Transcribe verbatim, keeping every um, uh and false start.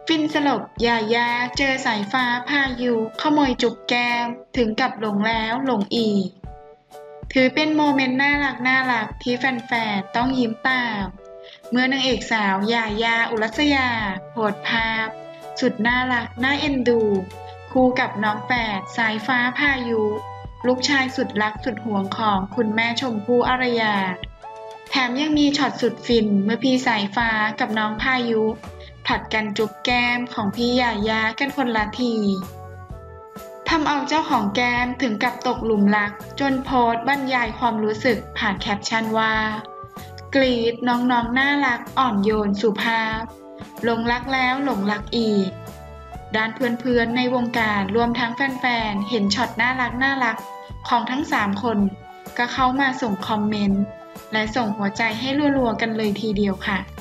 ฟินสลบยายาเจอสายฟ้าพายุขโมยจุกแก้มถึงกับหลงแล้วหลงอีกถือเป็นโมเมนต์น่ารักน่ารักที่แฟนๆต้องยิ้มตามเมื่อนางเอกสาวยายาอุรัสยาโพสต์ภาพสุดน่ารักน่าเอ็นดูคู่กับน้องแฝดสายฟ้าพายุลูกชายสุดรักสุดหวงของคุณแม่ชมพู่อารยาแถมยังมีช็อตสุดฟินเมื่อพี่สายฟ้ากับน้องพายุผลัดกันจุ๊บแก้มของพี่ยายากันคนละทีทำเอาเจ้าของแก้มถึงกับตกหลุมรักจนโพสต์บรรยายความรู้สึกผ่านแคปชั่นว่ากรีดน้องๆน่ารักอ่อนโยนสุภาพหลงรักแล้วหลงรักอีกด้านเพื่อนๆในวงการรวมทั้งแฟนๆเห็นช็อตน่ารักน่ารักของทั้งสามคนก็เข้ามาส่งคอมเมนต์และส่งหัวใจให้รัวๆกันเลยทีเดียวค่ะ